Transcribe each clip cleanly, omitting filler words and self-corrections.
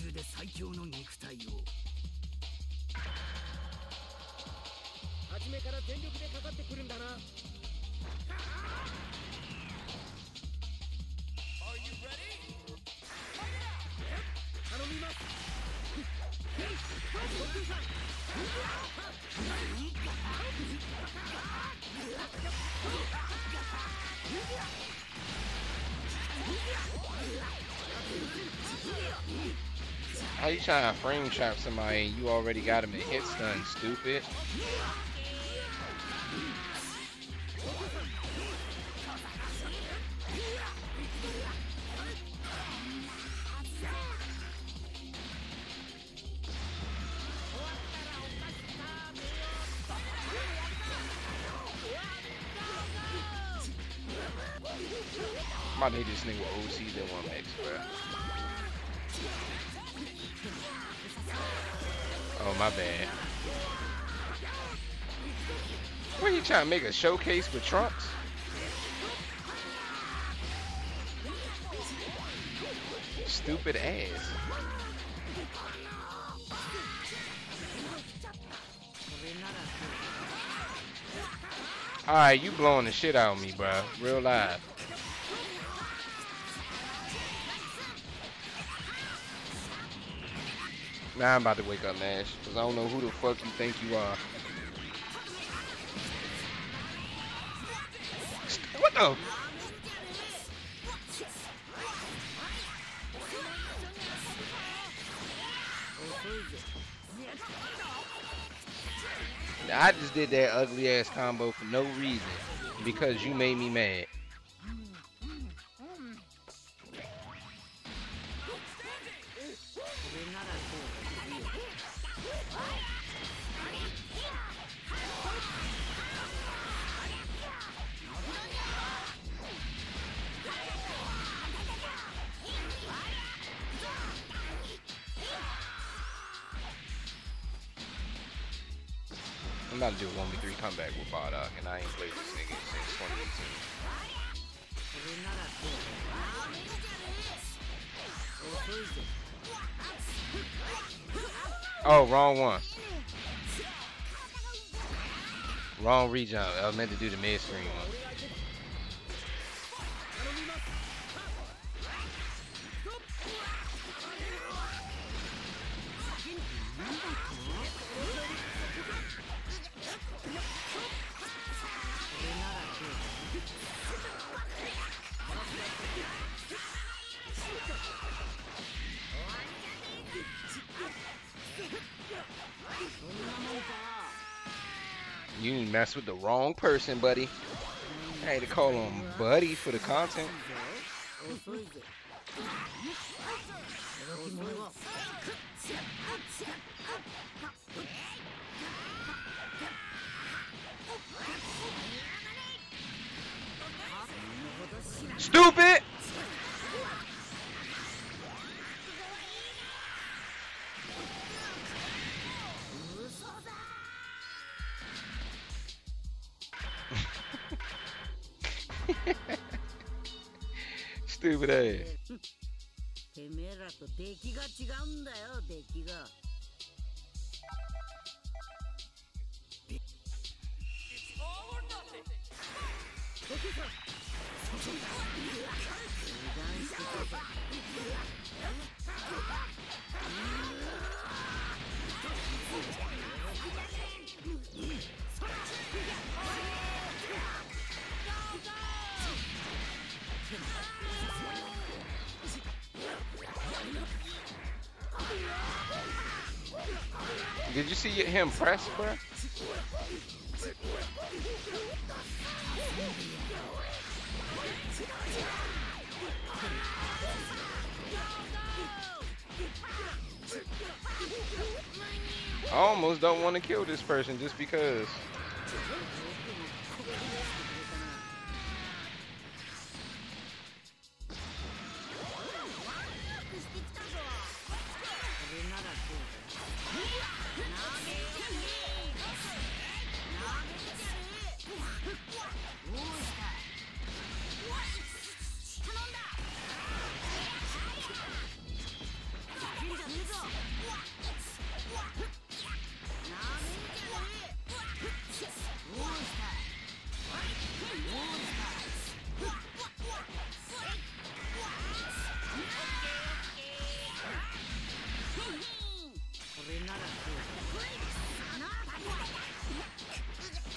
How you trying to frame trap somebody and you already got him in hit stun, stupid? I'm about to hit this nigga with OC that one mix, bro. Oh, my bad. What, you trying to make a showcase with Trunks? Stupid ass. Alright, you blowing the shit out of me, bro. Real live. Now I'm about to wake up, Nash, because I don't know who the fuck you think you are. What the? I just did that ugly ass combo for no reason, because you made me mad. I'm about to do a 1v3 comeback with Bardock, and I ain't played this nigga since 2018. Oh, wrong one. Wrong rejump. I was meant to do the mid screen one. You mess with the wrong person, buddy. I had to call him buddy for the content. Stupid! Stupid ass. Did you see him press, bro? I almost don't want to kill this person just because.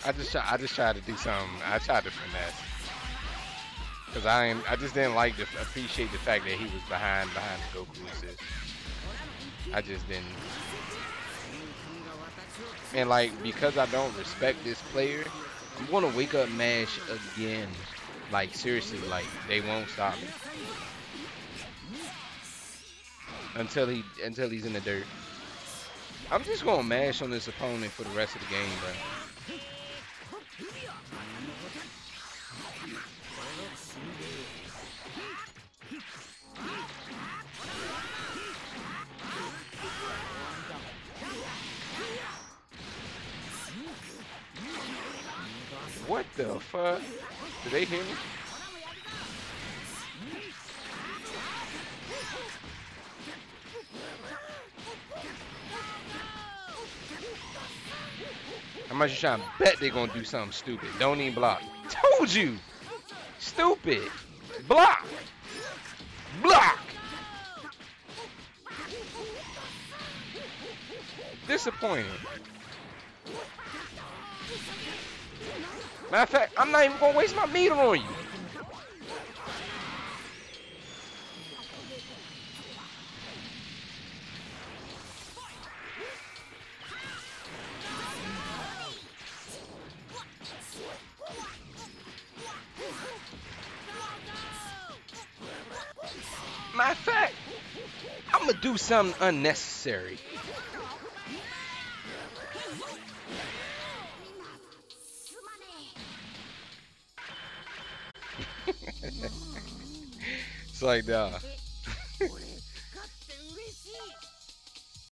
I just tried to do something. I tried to finesse because I just didn't like to appreciate the fact that he was behind the Goku assist. I just didn't. And like because I don't respect this player, I'm gonna wake up Mash again. Like seriously, like they won't stop me until he's in the dirt. I'm just gonna mash on this opponent for the rest of the game, bro. What the fuck? Did they hear me? How much you trying to bet they gonna do something stupid? Don't even block. Told you! Stupid! Block! Block! Disappointing. Matter of fact, I'm not even gonna waste my meter on you. Matter of fact, I'm gonna do something unnecessary. It's like,